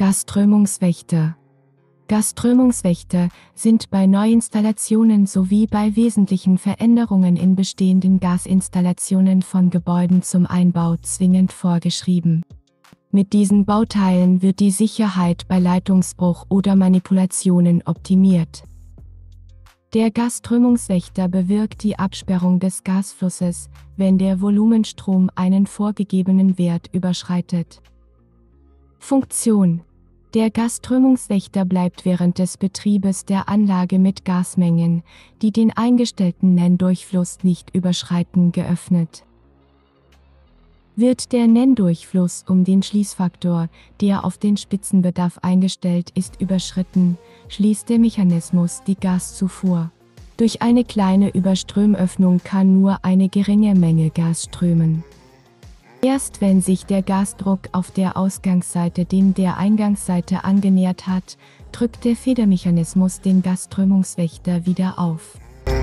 Gasströmungswächter. Gasströmungswächter sind bei Neuinstallationen sowie bei wesentlichen Veränderungen in bestehenden Gasinstallationen von Gebäuden zum Einbau zwingend vorgeschrieben. Mit diesen Bauteilen wird die Sicherheit bei Leitungsbruch oder Manipulationen optimiert. Der Gasströmungswächter bewirkt die Absperrung des Gasflusses, wenn der Volumenstrom einen vorgegebenen Wert überschreitet. Funktion: Der Gasströmungswächter bleibt während des Betriebes der Anlage mit Gasmengen, die den eingestellten Nenndurchfluss nicht überschreiten, geöffnet. Wird der Nenndurchfluss um den Schließfaktor, der auf den Spitzenbedarf eingestellt ist, überschritten, schließt der Mechanismus die Gaszufuhr. Durch eine kleine Überströmöffnung kann nur eine geringe Menge Gas strömen. Erst wenn sich der Gasdruck auf der Ausgangsseite dem der Eingangsseite angenähert hat, drückt der Federmechanismus den Gasströmungswächter wieder auf.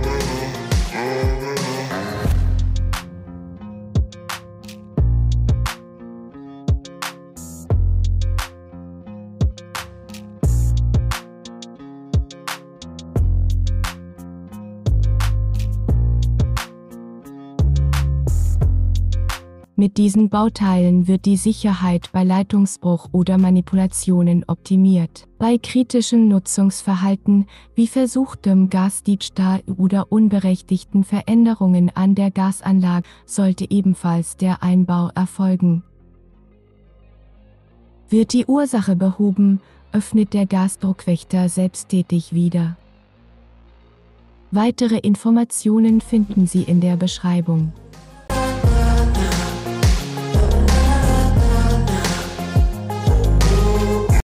Mit diesen Bauteilen wird die Sicherheit bei Leitungsbruch oder Manipulationen optimiert. Bei kritischem Nutzungsverhalten, wie versuchtem Gasdiebstahl oder unberechtigten Veränderungen an der Gasanlage, sollte ebenfalls der Einbau erfolgen. Wird die Ursache behoben, öffnet der Gasdruckwächter selbsttätig wieder. Weitere Informationen finden Sie in der Beschreibung.